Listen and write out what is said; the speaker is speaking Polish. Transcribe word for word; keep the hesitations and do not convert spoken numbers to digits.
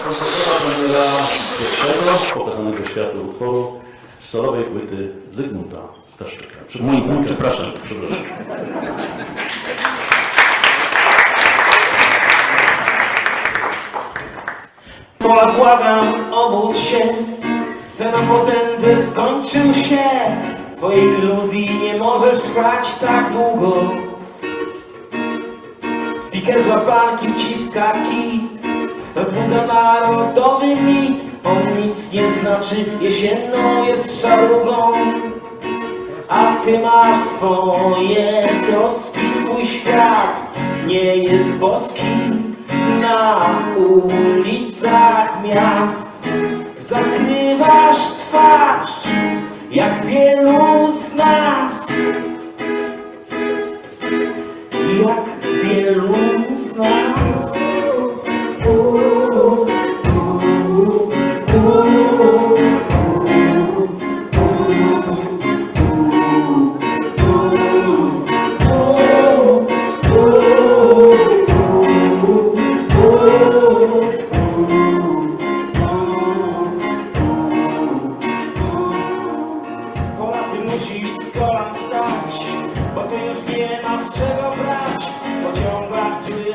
koncertowa premiera pierwszego pokazanego światu utworu z solowej płyty Zygmunta Staszczyka. Przed moim przepraszam, przepraszam. Pola, błagam, obudź się, sen o potędze skończył się. Twojej iluzji nie możesz trwać tak długo. Speaker z łapanki wciska kij, rozbudza narodowy mit. On nic nie znaczy, jesienną jest szarugą, a ty masz swoje troski. Twój świat nie jest boski. Na ulicach miast zakrywasz twarz, jak wielu z nas, jak wielu z nas. Musisz z kolan wstać, bo ty już nie masz czego brać w pociągach czy